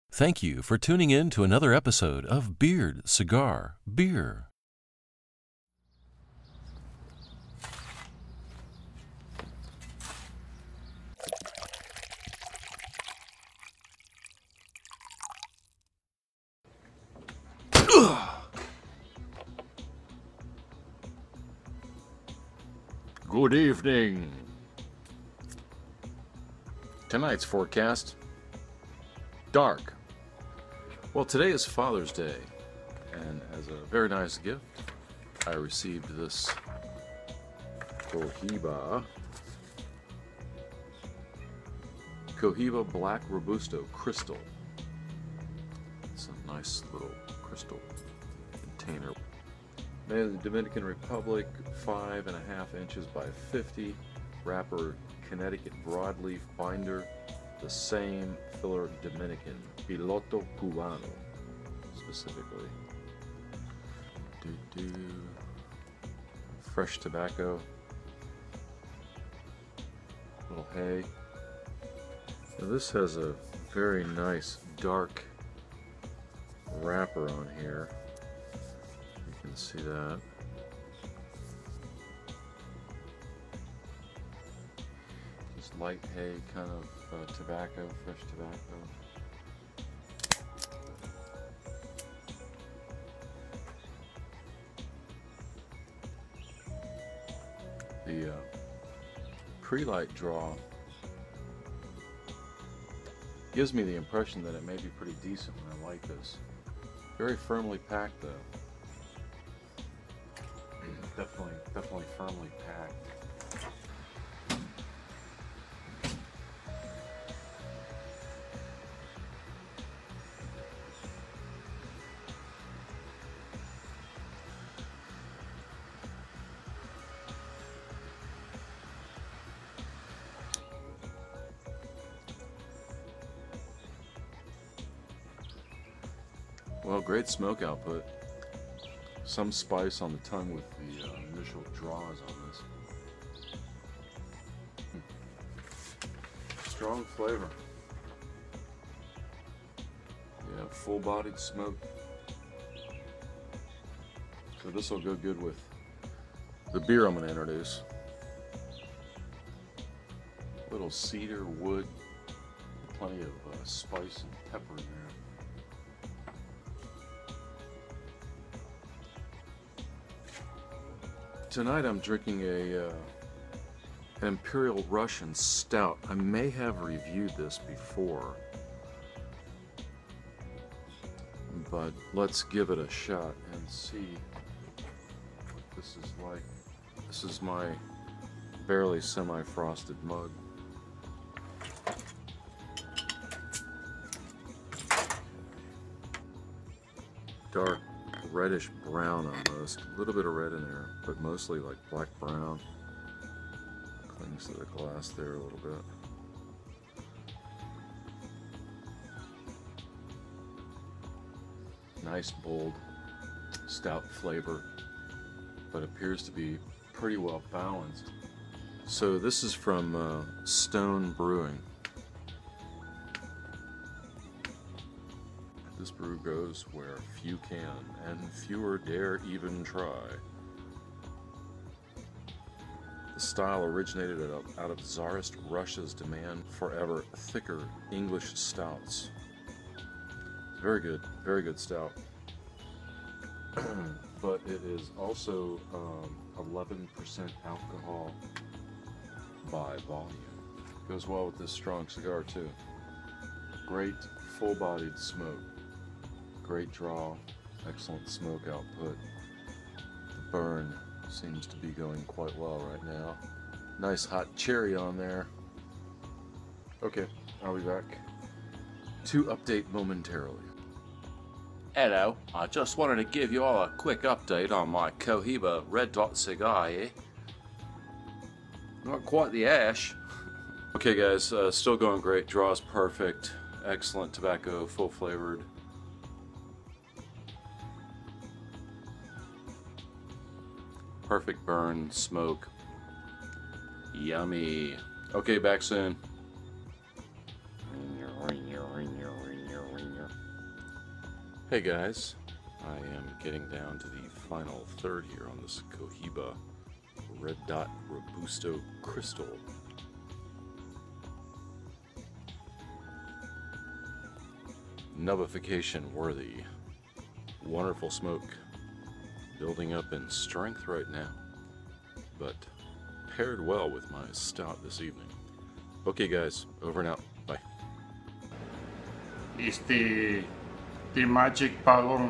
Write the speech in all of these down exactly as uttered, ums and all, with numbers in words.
Thank you for tuning in to another episode of Beard, Cigar, Beer. Good evening. Tonight's forecast, dark. Well, today is Father's Day, and as a very nice gift, I received this Cohiba Cohiba Black Robusto Crystal. It's a nice little crystal container. Made in the Dominican Republic, five and a half inches by fifty. Wrapper, Connecticut broadleaf binder. The same filler, Dominican. Piloto Cubano, specifically. Do do. Fresh tobacco. Little hay. Now this has a very nice dark wrapper on here. You can see that. Just light hay, kind of uh, tobacco, fresh tobacco. The uh, pre-light draw gives me the impression that it may be pretty decent when I light this. Very firmly packed though. Definitely, definitely firmly packed. Well, great smoke output. Some spice on the tongue with the uh, initial draws on this. Hmm. Strong flavor. Yeah, full-bodied smoke. So this will go good with the beer I'm going to introduce. Little cedar, wood, plenty of uh, spice and pepper in there. Tonight I'm drinking a uh, an Imperial Russian Stout. I may have reviewed this before, but let's give it a shot and see what this is like. This is my barely semi-frosted mug. Dark reddish brown almost, a little bit of red in there, but mostly like black brown. Clings to the glass there a little bit. Nice bold stout flavor, but appears to be pretty well balanced. So this is from uh, Stone Brewing. This brew goes where few can, and fewer dare even try. The style originated out of Tsarist Russia's demand for ever thicker English stouts. Very good, very good stout. But it is also um, eleven percent alcohol by volume. Goes well with this strong cigar too. Great full-bodied smoke. Great draw, excellent smoke output. The burn seems to be going quite well right now. Nice hot cherry on there. Okay, I'll be back to update momentarily. Hello, I just wanted to give you all a quick update on my Cohiba Red Dot cigar here. Not quite the ash. Okay guys, uh, still going great. Draw's perfect. Excellent tobacco, full flavored. Perfect burn, smoke. Yummy. Okay, back soon. Hey guys, I am getting down to the final third here on this Cohiba Red Dot Robusto Crystal. Nubbification worthy. Wonderful smoke. Building up in strength right now, but paired well with my stout this evening. Okay guys, over and out. Bye. It's the the magic balloon.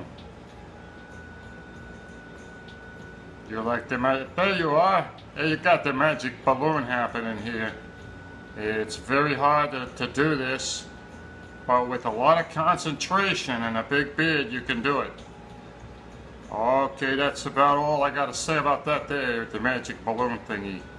You like the magic? There you are. There you got the magic balloon happening here. It's very hard to, to do this, but with a lot of concentration and a big beard, you can do it. Okay, that's about all I got to say about that there, the magic balloon thingy.